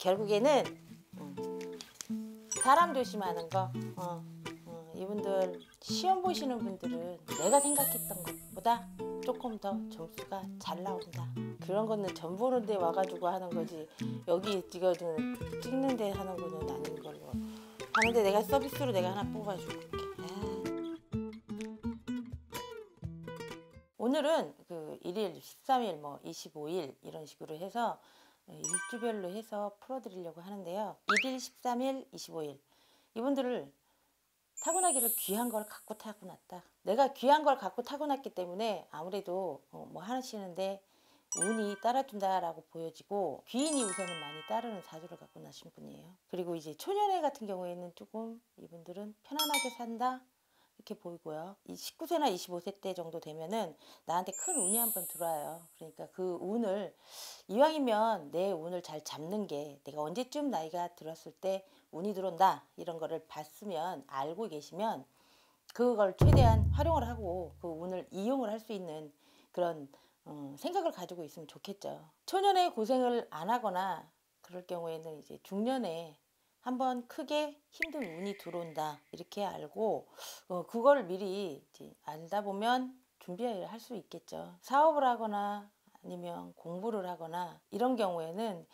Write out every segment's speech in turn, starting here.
결국에는 사람 조심하는 거. 이분들 시험 보시는 분들은 내가 생각했던 것보다 조금 더 점수가 잘 나온다. 그런 거는 점 보는 데 와가지고 하는 거지, 여기 찍는 데 하는 거는 아닌 걸로 하는데, 내가 서비스로 내가 하나 뽑아줄게. 오늘은 그 1일, 13일, 뭐 25일 이런 식으로 해서 일주별로 해서 풀어드리려고 하는데요. 1일, 13일, 25일 이분들을 타고나기를 귀한 걸 갖고 타고났다. 내가 귀한 걸 갖고 타고났기 때문에 아무래도 뭐 하시는데 운이 따라준다라고 보여지고, 귀인이 우선은 많이 따르는 사주를 갖고 나신 분이에요. 그리고 이제 초년의 같은 경우에는 조금 이분들은 편안하게 산다 이렇게 보이고요. 이 19세나 25세 때 정도 되면은 나한테 큰 운이 한번 들어와요. 그러니까 그 운을 이왕이면 내 운을 잘 잡는 게, 내가 언제쯤 나이가 들었을 때 운이 들어온다 이런 거를 봤으면, 알고 계시면 그걸 최대한 활용을 하고 그 운을 이용을 할 수 있는 그런 생각을 가지고 있으면 좋겠죠. 초년에 고생을 안 하거나 그럴 경우에는 이제 중년에 한번 크게 힘든 운이 들어온다 이렇게 알고, 그걸 미리 이제 알다 보면 준비를 할 수 있겠죠. 사업을 하거나 아니면 공부를 하거나 이런 경우에는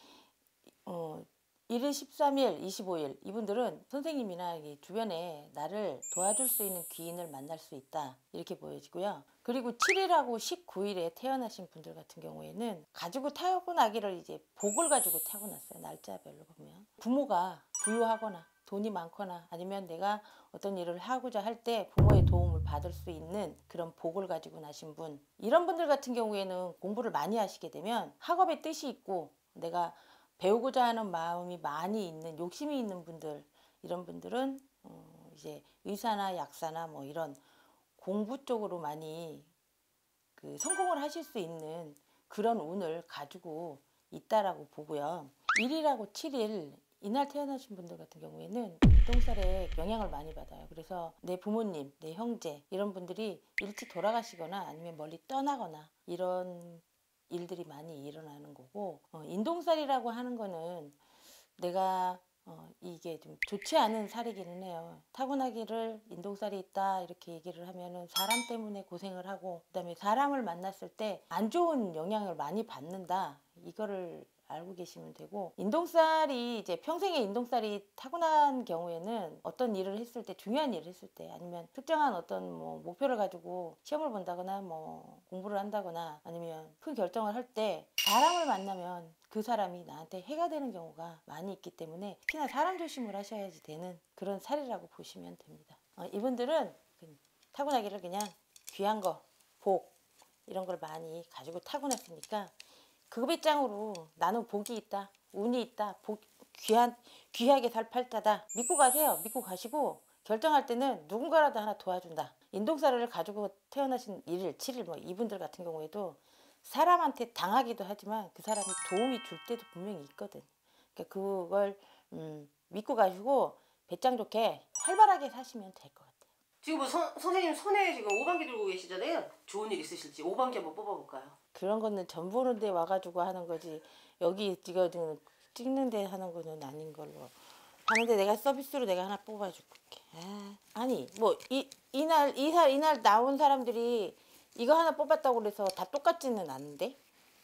1일, 13일, 25일 이분들은 선생님이나 주변에 나를 도와줄 수 있는 귀인을 만날 수 있다 이렇게 보여지고요. 그리고 7일하고 19일에 태어나신 분들 같은 경우에는 가지고 타고나기를 이제 복을 가지고 타고났어요. 날짜별로 보면 부모가 부유하거나 돈이 많거나 아니면 내가 어떤 일을 하고자 할 때 부모의 도움을 받을 수 있는 그런 복을 가지고 나신 분, 이런 분들 같은 경우에는 공부를 많이 하시게 되면 학업에 뜻이 있고 내가 배우고자 하는 마음이 많이 있는, 욕심이 있는 분들, 이런 분들은 이제 의사나 약사나 뭐 이런 공부 쪽으로 많이 성공을 하실 수 있는 그런 운을 가지고 있다라고 보고요. 1일하고 7일 이날 태어나신 분들 같은 경우에는 인동살에 영향을 많이 받아요. 그래서 내 부모님, 내 형제 이런 분들이 일찍 돌아가시거나 아니면 멀리 떠나거나 이런 일들이 많이 일어나는 거고, 인동살이라고 하는 거는 내가 이게 좀 좋지 않은 살이기는 해요. 타고나기를 인동살이 있다 이렇게 얘기를 하면은 사람 때문에 고생을 하고, 그다음에 사람을 만났을 때 안 좋은 영향을 많이 받는다 이거를 알고 계시면 되고, 인동살이 이제 평생에 인동살이 타고난 경우에는 어떤 일을 했을 때, 중요한 일을 했을 때 아니면 특정한 어떤 뭐 목표를 가지고 시험을 본다거나 뭐 공부를 한다거나 아니면 큰 결정을 할 때 사람을 만나면 그 사람이 나한테 해가 되는 경우가 많이 있기 때문에 특히나 사람 조심을 하셔야지 되는 그런 살이라고 보시면 됩니다. 이분들은 타고나기를 그냥 귀한 거, 복 이런 걸 많이 가지고 타고났으니까 그 배짱으로 나는 복이 있다, 운이 있다, 귀하게 살 팔자다 믿고 가세요. 믿고 가시고 결정할 때는 누군가라도 하나 도와준다. 인동살을 가지고 태어나신 1일, 7일 뭐 이분들 같은 경우에도 사람한테 당하기도 하지만 그 사람이 도움이 줄 때도 분명히 있거든. 그러니까 그걸 믿고 가시고 배짱 좋게 활발하게 사시면 될 것 같아요. 지금 뭐 선생님 손에 지금 오방기 들고 계시잖아요. 좋은 일 있으실지 오방기 한번 뽑아볼까요? 그런 거는 점 보는 데 와가지고 하는 거지, 여기 찍는 데 하는 거는 아닌 걸로 하는데, 내가 서비스로 내가 하나 뽑아줄게. 아니 뭐 이날 나온 사람들이 이거 하나 뽑았다고 그래서 다 똑같지는 않은데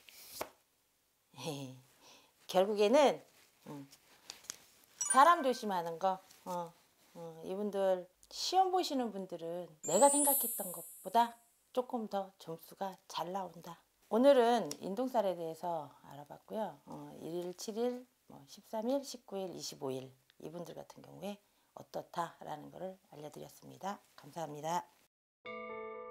결국에는 사람 조심하는 거. 이분들 시험 보시는 분들은 내가 생각했던 것보다 조금 더 점수가 잘 나온다. 오늘은 인동살에 대해서 알아봤고요. 1일, 7일, 13일, 19일, 25일 이분들 같은 경우에 어떻다라는 것을 알려드렸습니다. 감사합니다.